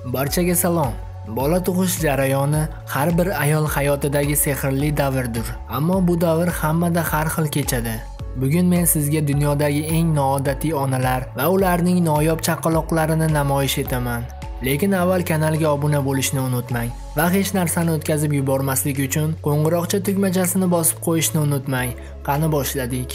Barchaga salom. Bola tug'ish jarayoni har bir ayol hayotidagi sehrli davrdir. Ammo bu davr hammada har xil kechadi. Bugun men sizga dunyodagi eng noodatiy onalar va ularning noyob chaqaloqlarini namoyish etaman. Lekin avval kanalga obuna bo'lishni unutmang va hech narsani o'tkazib yubormaslik uchun qo'ng'iroqcha tugmachasini bosib qo'yishni unutmang. Qani boshladik.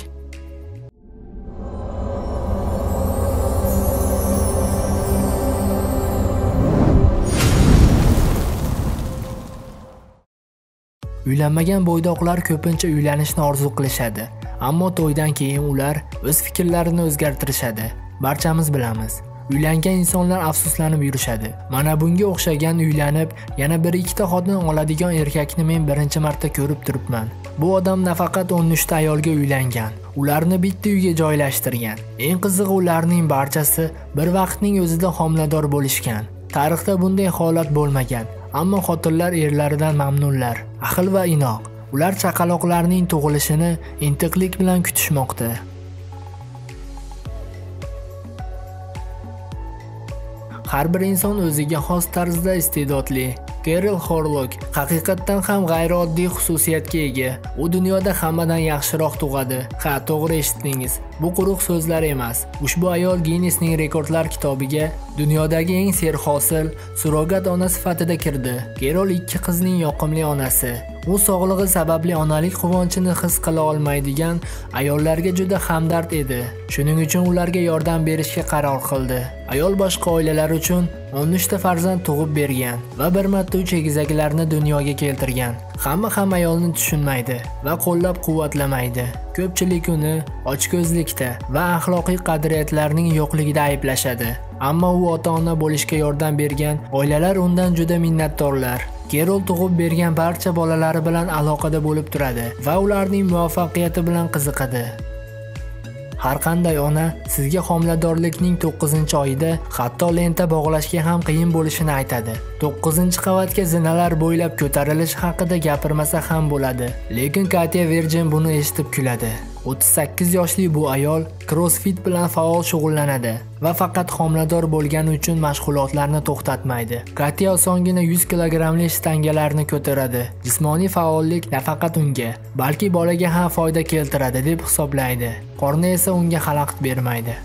Uylanmagan bo'ydoqlar ko'pincha uylanishni orzu qilishadi, ammo to'ydan keyin ular o'z fikrlarini o'zgartirishadi. Barchamiz bilamiz. Uylangan insonlar afsuslanib yurishadi. Mana bunga o'xshagan uylanib, yana 1-2 ta xotin oladigan erkakni men birinchi marta ko'rib turibman. Bu odam nafaqat 13 ta ayolga uylangan, ularni bitta uyga joylashtirgan. Eng qizig'i ularning barchasi bir vaqtning o'zida homilador bo'lishgan. Tarixda bunday holat bo'lmagan. Ammo xotinlar erlaridan mamnunlar, ahil va inoq. Ular chaqaloqlarning tug'ilishini intiqlik bilan kutishmoqda. Har bir inson o'ziga xos tarzda iste'dodli. Carol Horlock haqiqatdan ham g'ayrioddiy xususiyatga ega. U dunyoda hammadan yaxshiroq tug'adi. Ha, to'g'ri eshitdingiz. Bu quruq so'zlar emas. Ushbu ayol Guinnessning rekordlar kitobiga dunyodagi eng serhosil surrogat ona sifatida kirdi. Carol 2 qizning yoqimli onasi. U sog'lig'i sababli onalik quvonchini his qila olmaydigan ayollarga juda hamdard edi. Shuning uchun ularga yordam berishga qaror qildi. Ayol boshqa oilalar uchun 13 ta farzand tug'ib bergan va bir marta 3 egizaklarni dunyoga keltirgan. Hamma ham ayolni tushunmaydi va qo'llab-quvvatlamaydi. Ko'pchilik uni ochko'zlikda va axloqiy qadriyatlarning yo'qligida ayblashadi. Ammo u ota-ona bo'lishga yordam bergan oilalar undan juda minnatdorlar. Carol tug'ib bergan barcha bolalari bilan aloqada bo'lib turadi va ularning muvaffaqiyati bilan qiziqadi. Har qanday ona sizga homiladorlikning 9-oyida hatto lenta bog'lashga ham qiyin bo'lishini aytadi. 9-qavatga zinalar bo'ylab ko'tarilish haqida gapirmasa ham bo'ladi. Lekin Katya Virgin buni eshitib kuladi. 38 yoshli bu ayol CrossFit bilan faol shug'ullanadi va faqat homilador bo'lgani uchun mashg'ulotlarni to'xtatmaydi. Katya osongina 100 kilogramli shtangalarni ko'taradi. Jismoniy faollik nafaqat unga, balki bolaga ham foyda keltiradi deb hisoblaydi. Qorni esa unga xalaqit bermaydi.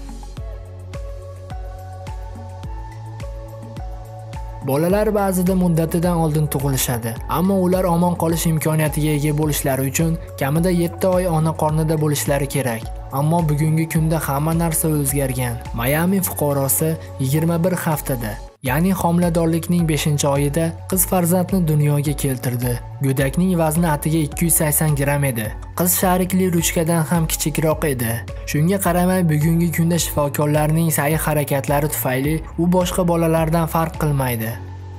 Bolalar ba'zida muddatidan oldin tug'ilishadi, ammo ular omon qolish imkoniyatiga ega bo'lishlari uchun kamida 7 oy ona qornida bo'lishlari kerak. Ammo bugungi kunda hamma narsa o'zgargan. Miami fuqarosi 21 haftada, ya'ni homiladorlikning 5-oyida qiz farzandni dunyoga keltirdi. Go'dakning vazni atiga 280 gram edi. Qiz sharikli ruchkadan ham kichikroq edi. Shunga qaramay bugungi kunda shifokorlarning sa'y-harakatlari tufayli u boshqa bolalardan farq qilmaydi.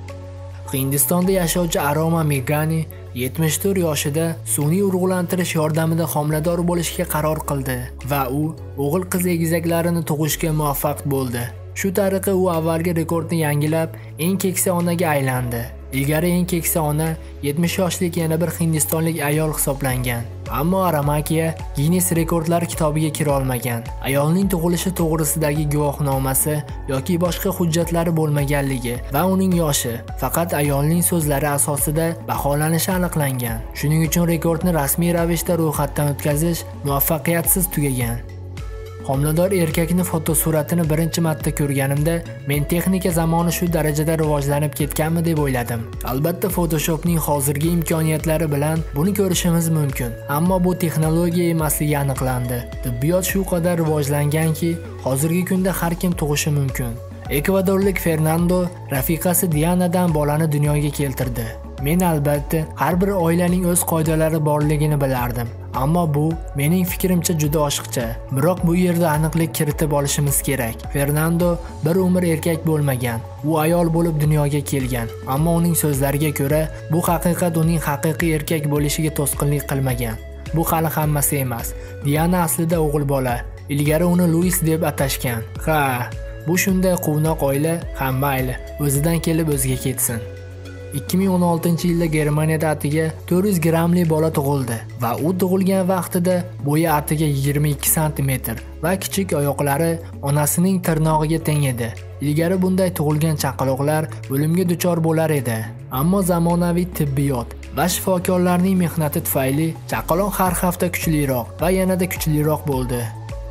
Hindistonda yashovchi Aroma Megani 74 yoshida sun'iy urug'lantirish yordamida homilador bo'lishga qaror qildi va u o'g'il-qiz egizaklarini tug'ishga muvaffaq bo'ldi. Shu tariqa u avvalgi rekordni yangilab, eng keksa onaga aylandi. Ilgari eng keksa ona 70 yoshlik yana bir hindistonlik ayol hisoblangan. Ammo Aramakiya Guinness rekordlar kitobiga kira olmagan. Ayolning tug'ilishi to'g'risidagi guvohnomasi yoki boshqa hujjatlari bo'lmaganligi va uning yoshi faqat ayolning so'zlari asosida baholanishi aniqlangan. Shuning uchun rekordni rasmiy ravishda ro'yxatdan o'tkazish muvaffaqiyatsiz tugagan. Homilador erkakni fotosuratini birinchi marta ko'rganimda, men texnika zamoni shu darajada rivojlanib ketganmi deb o'yladim. Albatta Photoshopning hozirgi imkoniyatlari bilan buni ko'rishimiz mumkin, ammo bu texnologiya emasligi aniqlandi. Tibbiyot shu qadar rivojlanganki, hozirgi kunda har kim tug'ishi mumkin. Ekvadorlik Fernando rafiqasi Dianadan bolani dunyoga keltirdi. Men albatta har bir oilaning o'z qoidalari borligini bilardim. Ammo bu mening fikrimcha juda oshiqcha. Biroq bu yerda aniqlik kiritib olishimiz kerak. Fernando bir umr erkak bo'lmagan. U ayol bo'lib dunyoga kelgan. Ammo uning so'zlariga ko'ra, bu haqiqat uning haqiqiy erkak bo'lishiga to'sqinlik qilmagan. Bu hali hammasi emas. Diana aslida o'g'il bola. Ilgari uni Luis deb atashgan. Ha, bu shunday quvnoq oila, ham mayli, o'zidan kelib o'ziga ketsin. 2016-yilda Germaniyada atiga 400 grammli bola tug'ildi va u tug'ilgan vaqtida bo'yi atiga 22 sm va kichik oyoqlari onasining tirnog'iga teng edi. Ilgari bunday tug'ilgan chaqaloqlar o'limga duchor bo'lar edi. Ammo zamonaviy tibbiyot va shifokorlarning mehnati tufayli chaqaloq har hafta kuchliroq va yanada kuchliroq bo'ldi.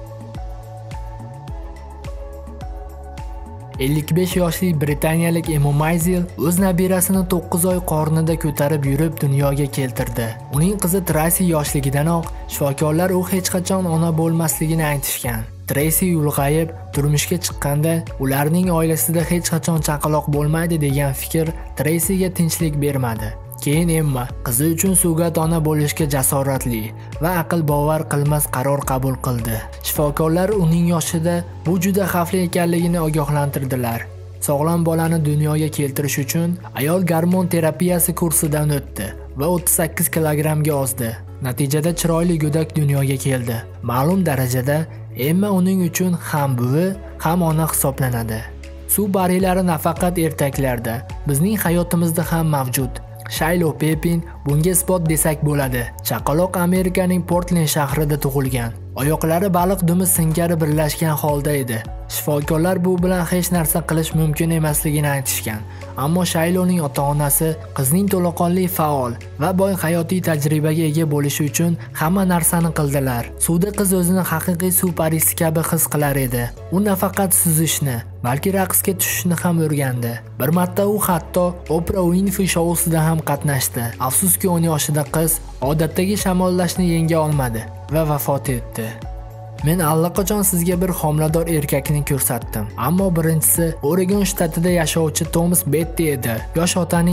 55 yoshli britaniyalik Emma Maisel o'z nabirasini 9 oy qornida ko'tarib yurib dunyoga keltirdi. Uning qizi Tracy yoshligidanoq shifokorlar u hech qachon ona bo'lmasligini aytishgan. Tracy ulg'ayib turmushga chiqqanda ularning oilasida hech qachon chaqaloq bo'lmaydi degan fikr Tracyga tinchlik bermadi. Keyin Emma qizi uchun sugat ona bo'lishga jasoratli va aql bovar qilmas qaror qabul qildi. Shifokorlar uning yoshida bu juda xavfli ekanligini ogohlantirdilar. Sog'lom bolani dunyoga keltirish uchun ayol gormon terapiyasi kursidan o'tdi va 38 kilogrammga ozdi. Natijada chiroyli go'dak dunyoga keldi. Ma'lum darajada Emma uning uchun ham buvi, ham ona hisoblanadi. Suv barilari nafaqat ertaklarda, bizning hayotimizda ham mavjud. Shaylo Pepin bunga isbot desak bo'ladi. Chaqaloq Amerikaning Portland shahrida tug'ilgan. Oyoqlari baliq dumi singari birlashgan holda edi. Shifokorlar bu bilan hech narsa qilish mumkin emasligini aytishgan. Ammo Shayloning ota-onasi qizning to'laqonli faol va boy hayotiy tajribaga ega bo'lishi uchun hamma narsani qildilar. Suvda qiz o'zini haqiqiy suv parisi kabi his qilar edi. U nafaqat suzishni, balki raqsga tushishni ham o'rgandi. Bir marta u hatto Oprah Winfrey shousida ham qatnashdi. Afsuski 10 yoshida qiz odatdagi shamollashni yenga olmadi va vafot etdi. Men allaqachon sizga bir homilador erkakni ko'rsatdim. Ammo birinchisi Oregon shtatida yashovchi Thomas Betty edi. Yosh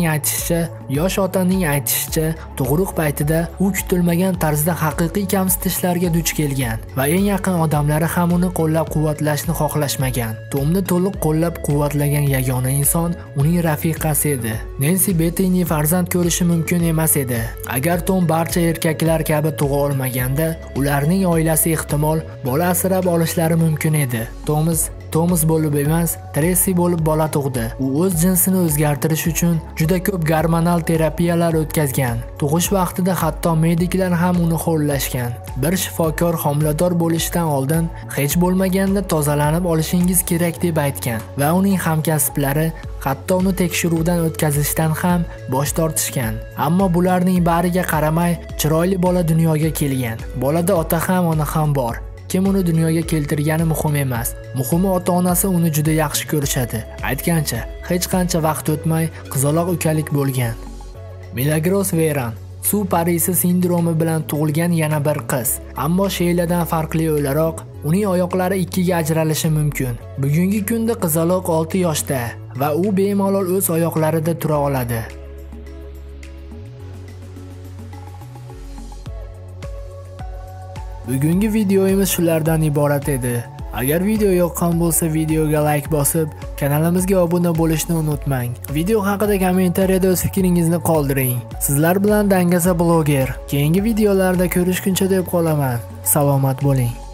otaning aytishicha, tug'ruq paytida u kutilmagan tarzda haqiqiy kamsitishlarga duch kelgan va eng yaqin odamlari ham uni qo'llab-quvvatlashni xohlashmagan. Tomni to'liq qo'llab-quvvatlagan yagona inson uning rafiqasi edi. Nancy Bettyni farzand ko'rishi mumkin emas edi. Agar Tom barcha erkaklar kabi tug'a olmaganda, ularning oilasi ehtimol bola asrab olishlari mumkin edi. Thomas bo'lib emas, Tracy bo'lib bola tug'di. U o'z jinsini o'zgartirish uchun juda ko'p gormonal terapiyalar o'tkazgan. Tug'ish vaqtida hatto mediklar ham uni xo'llashgan. Bir shifokor homilador bo'lishdan oldin hech bo'lmaganda tozalanib olishingiz kerak deb aytgan va uning hamkasblari hatto uni tekshiruvdan o'tkazishdan ham bosh tortishgan. Ammo bularning bariga qaramay, chiroyli bola dunyoga kelgan. Bolada ota ham, ona ham bor. Kim uni dunyoga keltirgani muhim emas. Muhimi ota-onasi uni juda yaxshi ko'rishadi. Aytgancha, hech qancha vaqt o'tmay qizaloq ukalik bo'lgan. Milagros Veran suv parisi sindromi bilan tug'ilgan yana bir qiz. Ammo Sheyladan farqli o'laroq, uning oyoqlari ikkiga ajralishi mumkin. Bugungi kunda qizaloq 6 yoshda va u bemalol o'z oyoqlarida tura oladi. Bugungi videomiz shulardan iborat edi. Agar video yoqqan bo'lsa, videoga like bosib, kanalimizga obuna bo'lishni unutmang. Video haqida kommentariyada o'z fikringizni qoldiring. Sizlar bilan Dangasa bloger. Keyingi videolarda ko'rishguncha deb qolaman. Salomat bo'ling.